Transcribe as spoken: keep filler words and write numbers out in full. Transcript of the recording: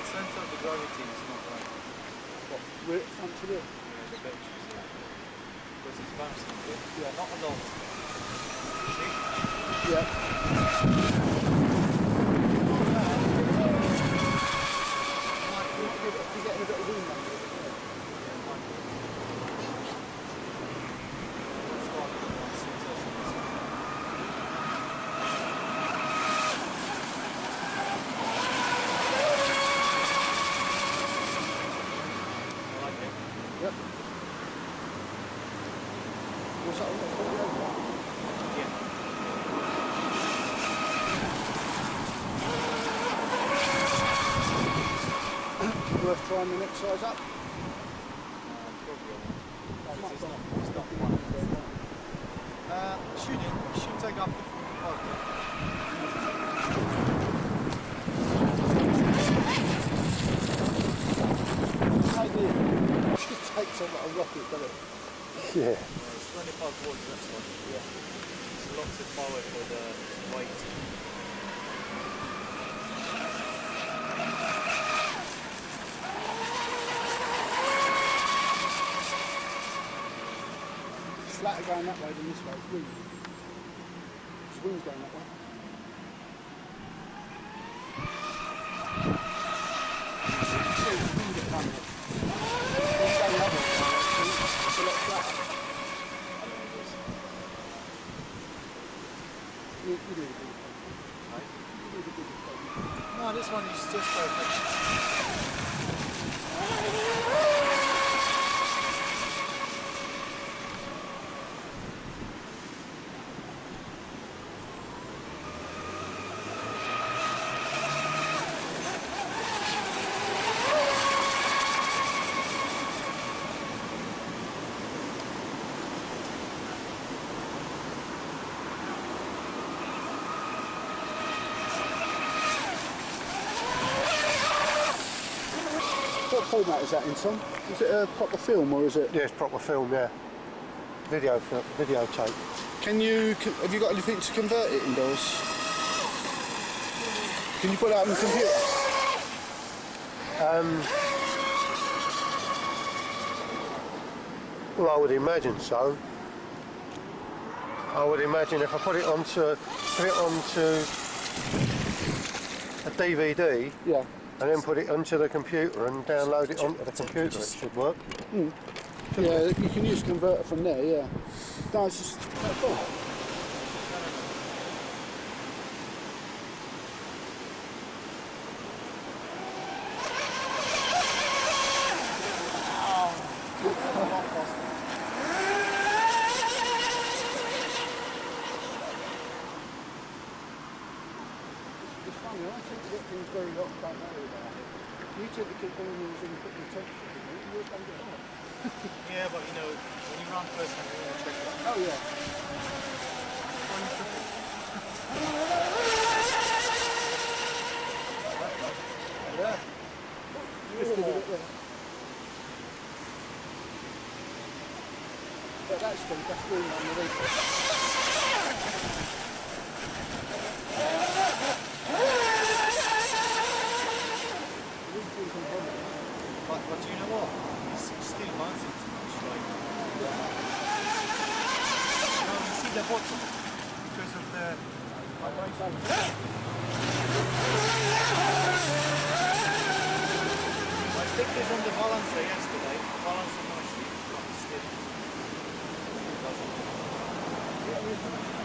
centre of the gravity is not right. What, where it front to it? Yeah, the bench is here. Because it's bouncing a bit. Yeah. Not a lot. See? Yeah. You're getting a bit of wind under it. Yep. What's that one? Yeah. Worth trying the next size up? Uh, probably I won't. That might It's not, not, it's not one. Uh, should it? Should take up to forty-five. It should take some like a rocket, doesn't it? Yeah. Yeah, it's twenty-five volts, that's one. Yeah. It's lots of power for the weight. It's flatter going that way than this way, it's wind. It's wind going that way. See, it's wind at one end. Wind going the other way, it's a lot flatter. You, you do the big one. You do the biggest one. No, this one is just perfect. What format is that in, Tom? Is it a proper film or is it? Yeah, it's proper film, yeah. Video, videotape. Can you, have you got anything to convert it indoors? Can you put that on the computer? Um, well, I would imagine so. I would imagine if I put it onto, put it onto a D V D, Yeah. and then put it onto the computer and download it onto the computer, it should work. Mm. Yeah, you can use a converter from there, yeah. No, it's just quite cool. It's funny, I tend to get things very hot and don't know about it. You tend to keep all yours in and put your temperature in it, and yours don't get hot. Yeah, but you know, when you run first time, you want to check it. Oh yeah. Yeah. Just give it a bit. But that's good, that's really underneath. But, but you know what? It's, it's still bouncing too much, right? No, you see the bottom because of the vibration. I think it's on the balancer yesterday. The balancer nicely, but still, still doesn't.